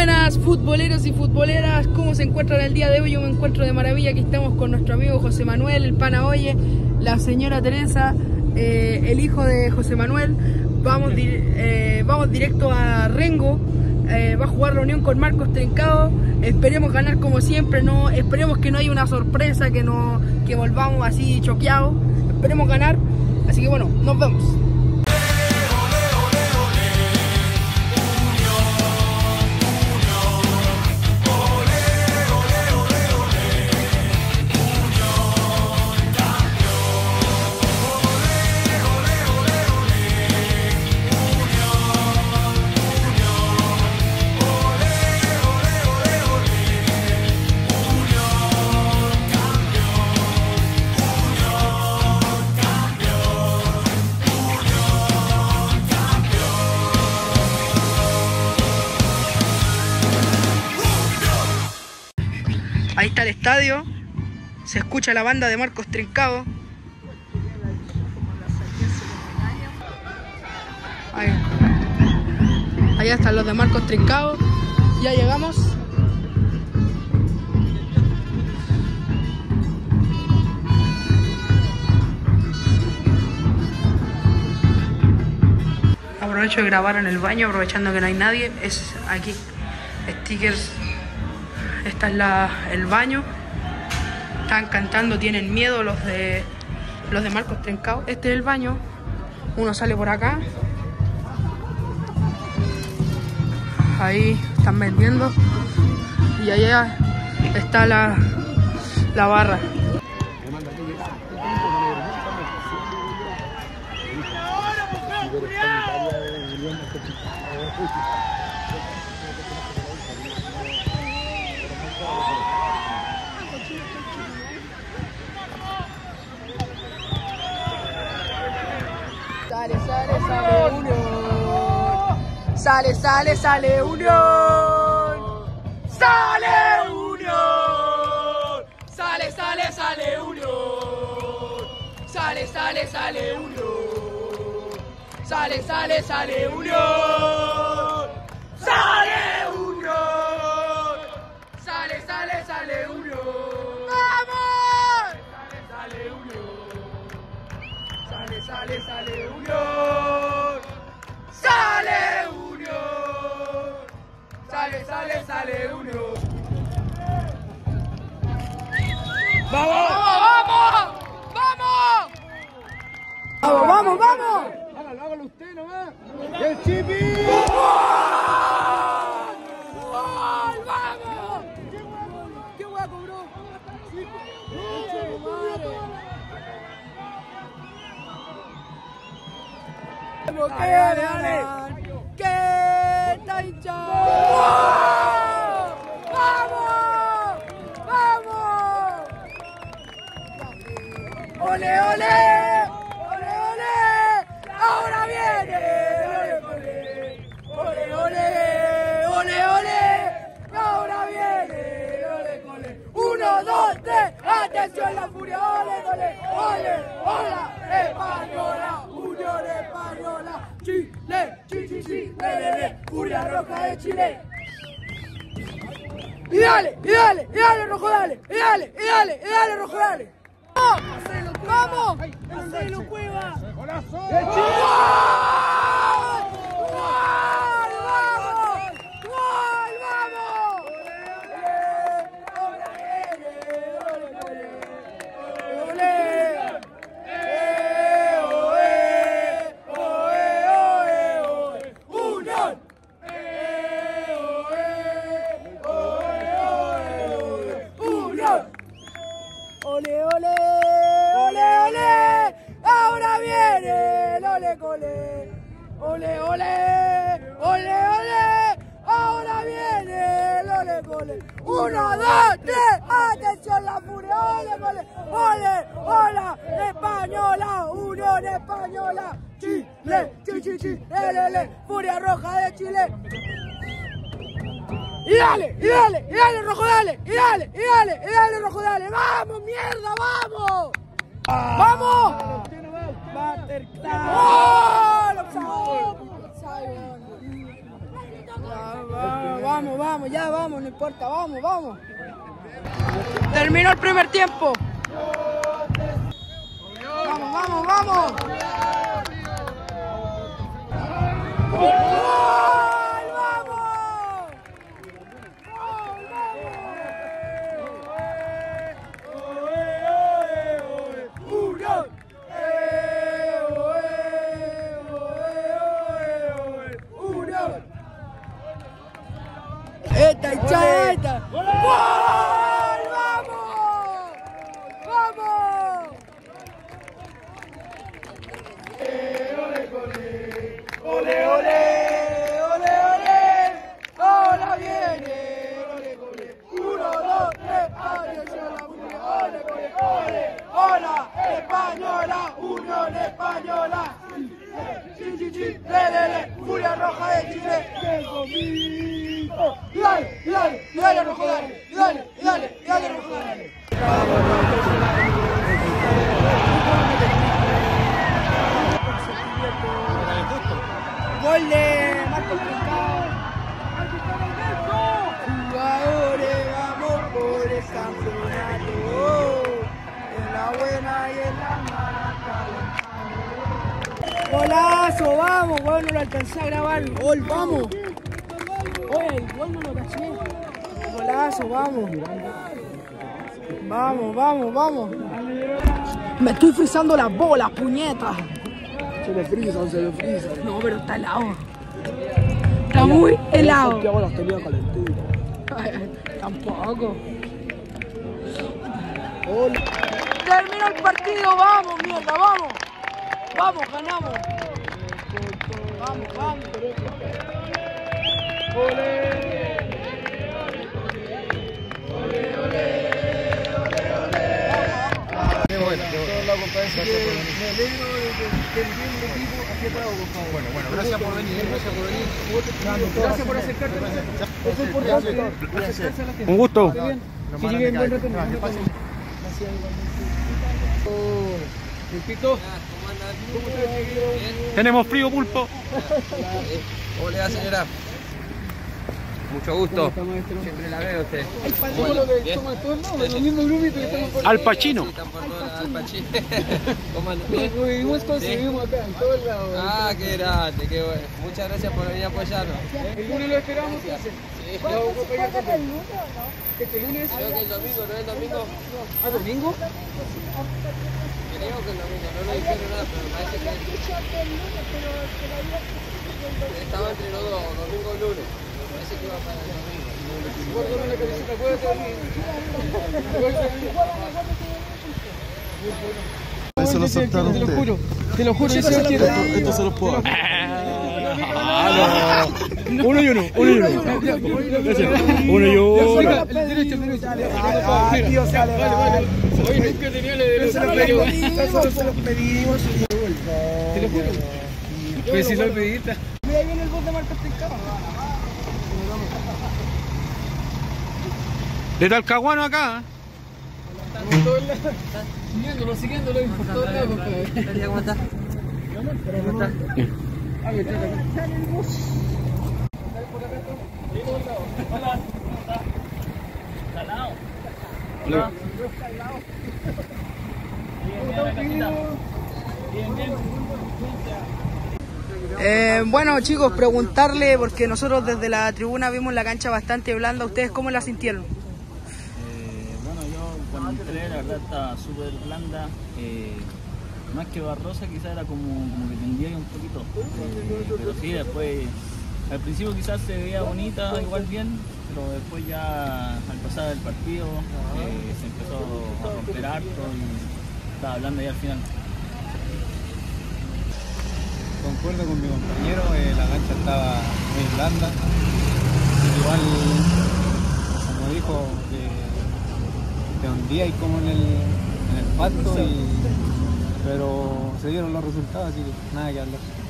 buenas futboleros y futboleras, ¿cómo se encuentran el día de hoy? Yo me encuentro de maravilla, aquí estamos con nuestro amigo José Manuel, el pana Oye, la señora Teresa, el hijo de José Manuel. Vamos directo a Rengo, va a jugar la Unión con Marcos Trincao. Esperemos ganar como siempre, esperemos que no haya una sorpresa, que volvamos así choqueados, esperemos ganar, así que bueno, nos vemos. Ahí está el estadio, se escucha la banda de Marcos Trincao. Allá están los de Marcos Trincao, ya llegamos. Aprovecho de grabar en el baño, aprovechando que no hay nadie. Es aquí, stickers. Esta es el baño. Están cantando, tienen miedo los de Marcos Trincao. Este es el baño. Uno sale por acá. Ahí están vendiendo. Y allá está la barra. Sale Unión. Sale Unión. Sale Unión. Sale Unión. Sale Unión. Sale Unión. Sale Unión. ¡Vamos! Sale Unión. Sale Unión. Sale Unión. Sale Unión. ¡Vamos! ¡Vamos! Hágalo usted nomás. ¡Y el Chipi! ¡Vamos! ¿Qué hueá cobró? ¡Dale! ¡Que está hinchado! ¡Vamos! ¡Ole! ¡Ahora viene! ¡Ole! ¡Ahora viene! 1, 2, 3, ¡atención la furia! ¡Ole! ¡Hola! ¡Española! ¡Unión Española! ¡Chile! ¡Furia Roja de Chile! ¡Y dale, Rojo, dale! ¡Y dale, Rojo, dale! ¡Vamos! ¡Marcelo Cueva! ¡Golazo! ¡Ahora viene el ole! ¡Ahora viene el ole! 1, 2, 3, ¡atención la furia! ¡Ole! ¡Hola! ¡Española! ¡Unión Española! ¡Chile! ¡Furia Roja de Chile! ¡Y dale, Rojo, dale! ¡Y dale, Rojo, dale! ¡Vamos, mierda, vamos! ¡Vamos! ¡Oh! vamos, vamos, ya vamos, no importa, vamos, vamos. Terminó el primer tiempo. Vamos, vamos, vamos. ¡Gol, vamos! ¡Esta hinchada, esta! ¡Gol! ¡Vamos! ¡Vamos! ¡Ole, ole! ¡Ole, ole! ¡Ahora viene! ¡Ole, ole! ¡1, 2, 3! ¡Atención a la Unión! ¡Ole, ole, ole! ¡Hola, Española! ¡Unión Española! ¡Sí, sí, sí! ¡Lele! ¡Furia Roja de Chile! ¡Qué conmigo! ¡Dale, dale! ¡Dale, Rojo, dale! ¡Dale, dale! ¡Dale, Rojo, dale! Gol de Marcos Trincao. Jugadores, vamos por el campeonato. En la buena y en la mala. Golazo, vamos, gol, no lo alcancé a grabar. Gol, vamos. Oye, el gol no lo caché. Golazo, vamos. Vamos, vamos, vamos. Me estoy frizando las bolas, puñetas. Se le frisan, se le frisan. No, pero está helado. Está muy helado. Que hago las tenía calentitas. Tampoco. Hola. Terminó el partido, vamos, mierda, vamos. Vamos, ganamos. Vamos, vamos. Ole. Ole, ole. Bueno, toda la competencia me alegro de que el equipo aquí atrás, por favor. Bueno, gracias por venir, gracias por acercarte. Eso es importante. Un gusto. Que lleguen buen retorno. Gracias. Pulpito. ¿Cómo estás? Tenemos frío, pulpo. ¿Cómo le va, señora? Mucho gusto. Siempre la veo a usted. Somos todos los mismos grupitos que estamos por Al Pacino. Al Pacino. ¿Cómo anda? Vivimos acá, en todos lados. Ah, qué grande, qué bueno. Muchas gracias por venir a apoyarnos. El lunes lo esperamos, entonces. Sí. ¿Cuándo el lunes o no? ¿Este lunes? Creo que el domingo, ¿no es el domingo? ¿Ah, domingo? Creo que el domingo, no lo dijeron nada, pero me parece que estaba entre los dos, domingo y lunes. Me parece que iba para el domingo. Guárdame la camiseta, puede ser. Eso lo soltaron te lo ustedes. juro, yo sé que Esto se los puedo dar. Uno y uno. Uno y uno. Uno y uno. el derecho. Tío, sale, vale. Hoy nunca tenía la de Eso se los pedimos. te lo juro. Pues si lo pediste. Mira, ahí viene el bus de Marcos Trincao. De Talcahuano acá. Siguiéndolo por todos lados, compadre. ¿Cómo está? ¿Cómo está? Bueno, chicos, preguntarle, porque nosotros desde la tribuna vimos la cancha bastante blanda. ¿Ustedes cómo la sintieron? Bueno, yo cuando entré la verdad estaba súper blanda, más que barrosa, quizás era como que tendía un poquito, pero sí, después al principio quizás se veía bonita, igual bien, pero después ya al pasar el partido se empezó a romper harto y estaba blanda ya al final. Concuerdo con mi compañero, la cancha estaba muy blanda, igual como dijo que te hundía y como en el pasto, pero se dieron los resultados, así que nada que hablar.